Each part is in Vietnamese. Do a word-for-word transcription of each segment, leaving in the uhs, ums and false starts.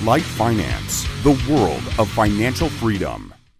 Light Finance, the world of financial freedom.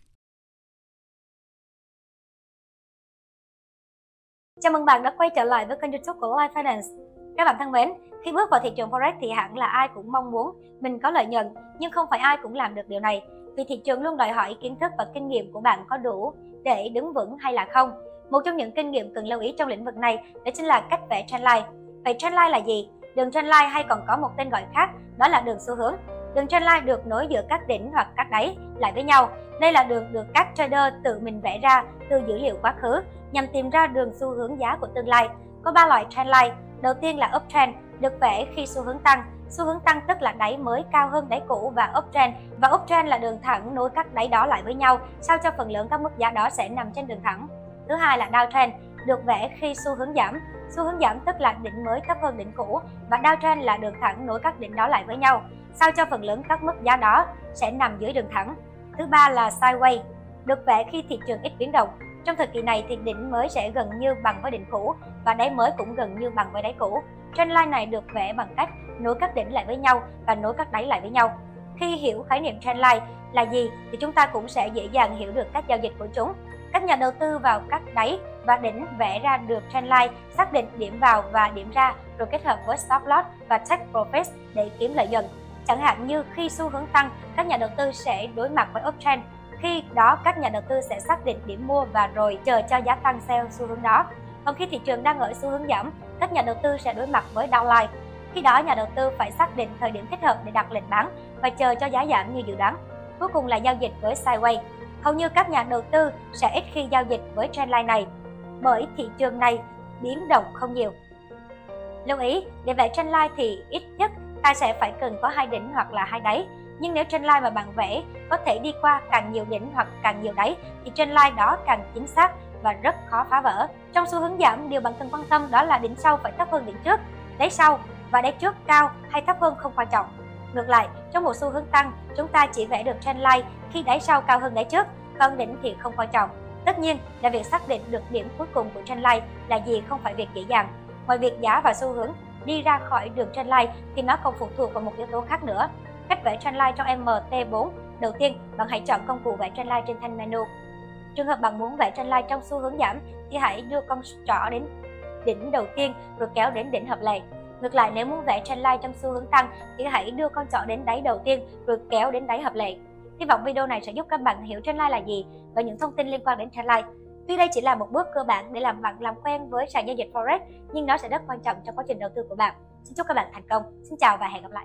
Chào mừng bạn đã quay trở lại với kênh YouTube của Light Finance. Các bạn thân mến, khi bước vào thị trường Forex thì hẳn là ai cũng mong muốn mình có lợi nhuận, nhưng không phải ai cũng làm được điều này. Vì thị trường luôn đòi hỏi kiến thức và kinh nghiệm của bạn có đủ để đứng vững hay là không. Một trong những kinh nghiệm cần lưu ý trong lĩnh vực này đó chính là cách vẽ trendline. Vậy trendline là gì? Đường trendline hay còn có một tên gọi khác, đó là đường xu hướng. Đường trendline được nối giữa các đỉnh hoặc các đáy lại với nhau. Đây là đường được các trader tự mình vẽ ra từ dữ liệu quá khứ nhằm tìm ra đường xu hướng giá của tương lai. Có ba loại trendline. Đầu tiên là uptrend, được vẽ khi xu hướng tăng. Xu hướng tăng tức là đáy mới cao hơn đáy cũ và uptrend. Và uptrend là đường thẳng nối các đáy đó lại với nhau, sao cho phần lớn các mức giá đó sẽ nằm trên đường thẳng. Thứ hai là downtrend, được vẽ khi xu hướng giảm. Xu hướng giảm tức là đỉnh mới thấp hơn đỉnh cũ, và downtrend là đường thẳng nối các đỉnh đó lại với nhau, sao cho phần lớn các mức giá đó sẽ nằm dưới đường thẳng. Thứ ba là sideways, được vẽ khi thị trường ít biến động. Trong thời kỳ này thì đỉnh mới sẽ gần như bằng với đỉnh cũ và đáy mới cũng gần như bằng với đáy cũ. Trendline này được vẽ bằng cách nối các đỉnh lại với nhau và nối các đáy lại với nhau. Khi hiểu khái niệm trendline là gì thì chúng ta cũng sẽ dễ dàng hiểu được cách giao dịch của chúng. Các nhà đầu tư vào các đáy và đỉnh vẽ ra được trendline, xác định điểm vào và điểm ra, rồi kết hợp với stop loss và take profit để kiếm lợi nhuận. Chẳng hạn như khi xu hướng tăng, các nhà đầu tư sẽ đối mặt với uptrend. Khi đó các nhà đầu tư sẽ xác định điểm mua và rồi chờ cho giá tăng theo xu hướng đó. Còn khi thị trường đang ở xu hướng giảm, các nhà đầu tư sẽ đối mặt với downline. Khi đó nhà đầu tư phải xác định thời điểm thích hợp để đặt lệnh bán và chờ cho giá giảm như dự đoán. Cuối cùng là giao dịch với sideways. Hầu như các nhà đầu tư sẽ ít khi giao dịch với trendline này bởi thị trường này biến động không nhiều. Lưu ý, để vẽ trendline thì ít nhất ta sẽ phải cần có hai đỉnh hoặc là hai đáy. Nhưng nếu trendline mà bạn vẽ có thể đi qua càng nhiều đỉnh hoặc càng nhiều đáy thì trendline đó càng chính xác và rất khó phá vỡ. Trong xu hướng giảm, điều bạn cần quan tâm đó là đỉnh sau phải thấp hơn đỉnh trước, đáy sau và đáy trước cao hay thấp hơn không quan trọng. Ngược lại, trong một xu hướng tăng, chúng ta chỉ vẽ được trendline khi đáy sau cao hơn đáy trước, còn đỉnh thì không quan trọng. Tất nhiên là việc xác định được điểm cuối cùng của trendline là gì không phải việc dễ dàng. Ngoài việc giá và xu hướng đi ra khỏi đường trendline thì nó còn phụ thuộc vào một yếu tố khác nữa. Cách vẽ trendline trong M T bốn. Đầu tiên, bạn hãy chọn công cụ vẽ trendline trên thanh menu. Trường hợp bạn muốn vẽ trendline trong xu hướng giảm thì hãy đưa con trỏ đến đỉnh đầu tiên rồi kéo đến đỉnh hợp lệ. Ngược lại, nếu muốn vẽ trendline trong xu hướng tăng thì hãy đưa con trỏ đến đáy đầu tiên rồi kéo đến đáy hợp lệ. Hy vọng video này sẽ giúp các bạn hiểu trendline là gì và những thông tin liên quan đến trendline. Tuy đây chỉ là một bước cơ bản để làm bạn làm quen với sàn giao dịch Forex, nhưng nó sẽ rất quan trọng trong quá trình đầu tư của bạn. Xin chúc các bạn thành công. Xin chào và hẹn gặp lại.